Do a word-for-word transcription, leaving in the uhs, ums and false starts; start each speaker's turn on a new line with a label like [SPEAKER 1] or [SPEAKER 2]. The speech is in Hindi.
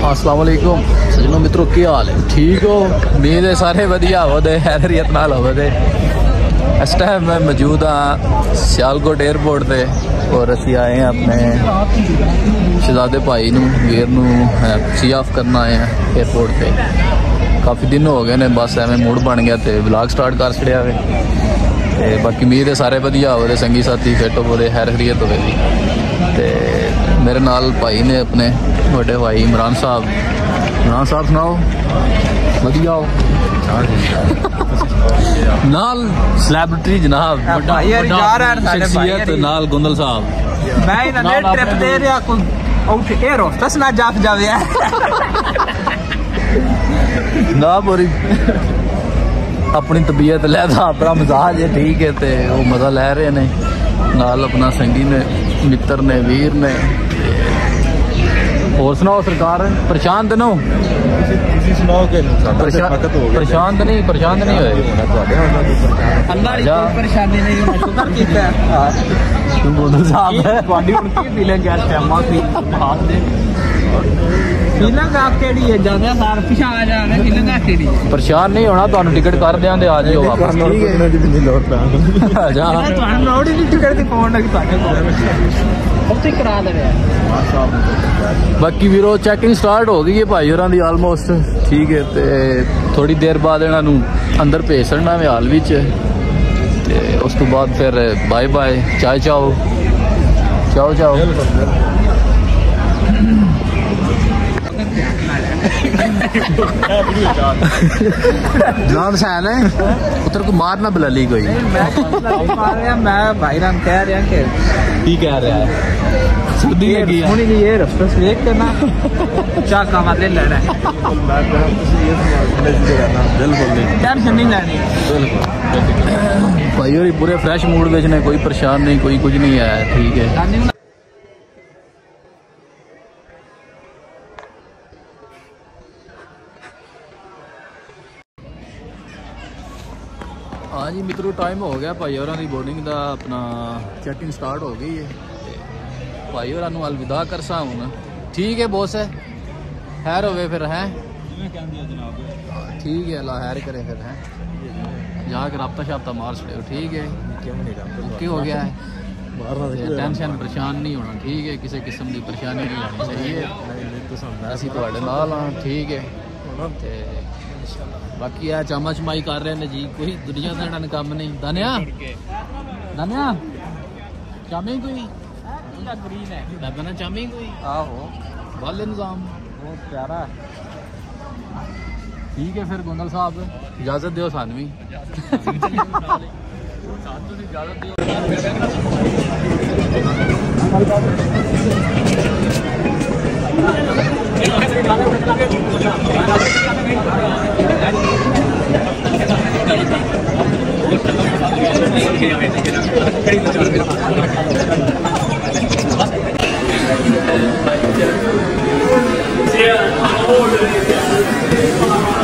[SPEAKER 1] अस्सलाम वालेकुम सजनों मित्रों, क्या हाल है? ठीक हो? उम्मीद है सारे वधिया हो दे, हैरियत नाल हो दे। इस टाइम मैं मौजूद हाँ सियालकोट एयरपोर्ट पे और असी आए हैं अपने शहजादे भाई नू वीर नू सी ऑफ करना आए हैं एयरपोर्ट पे। काफ़ी दिन हो गए ने, बस एवं मूड बन गया तो व्लॉग स्टार्ट कर छड़िया वे। ते बाकी उम्मीद है सारे वधिया हो दे, संगी साथी फिट हो दे, हैरियत हो गई। ते मेरे नाल भाई ने अपने बड़े भाई इमरान साहब। इमरान साहब सुनाओ? वधिया हो नाल सैलेब्रिटी जनाब शख्सियत नाल गुंदल साहब।
[SPEAKER 2] मैं इन्हें ट्रिप दे रहा कोई उठ एयर होस्टेस ना जाफ जावे
[SPEAKER 1] ना पूरी अपनी तबीयत लैदा अपना मजाज है ठीक है, तो वो मजा लै रहे ने नाल अपना संगी ने मित्र ने वीर ने। और सुनाओ सरकार परेशान तो ना परेशान तो नहीं परेशान नहीं हुए परेशान नहीं होना, तो टिकट कर दें आ जाओ वापस। बाकी वीरो चैकिंग स्टार्ट हो गई है भाई होरां दी आलमोस्ट ठीक है, तो थोड़ी देर बाद इन्हों अंदर भेज छड़ना मैं हाल विच, ते उस तो बाद फिर बाय बाय चाय चाओ चाओ चाओ। जनाब सैन है उधर को मारना बलाली कोई
[SPEAKER 2] मैं भाई राम कह रहा कि
[SPEAKER 1] ठीक कह रहा है सर्दी लगी
[SPEAKER 2] होने की ये रफ्तार देख के ना चाह काम ले लेना है,
[SPEAKER 1] बिल्कुल नहीं
[SPEAKER 2] टेंशन नहीं लेनी
[SPEAKER 1] भाई। और पूरे फ्रेश मूड में ने, कोई परेशान नहीं कोई कुछ नहीं आया ठीक है। हाँ जी मित्रों, टाइम हो गया भाई होरां दी बोर्डिंग का, अपना चैकिंग स्टार्ट हो गई है। भाई होरां नूं अलविदा करसा हूँ ठीक है बॉस है खैर होवे फिर हैं ठीक है, अल्लाह खैर करे फिर हैं जाकर राब्ता शाब्ता मार छड़ो ठीक है। ओके हो गया है, टेंशन परेशान नहीं होना ठीक है, किसी किस्म की परेशानी नहीं होनी चाहिए। असीं तुहाडे नाल हां ठीक है। बाकी है चामा चमाई कर रहे हैं जी, कोई दुनिया का काम नहीं। दानिया दानिया चामी कोई मैं कहना चामी कोई
[SPEAKER 2] आहो
[SPEAKER 1] वाले निजाम
[SPEAKER 2] बहुत प्यारा
[SPEAKER 1] ठीक है। फिर गुंदल साहब इजाजत दो सानू भी इजाजत दो।
[SPEAKER 3] Yeah.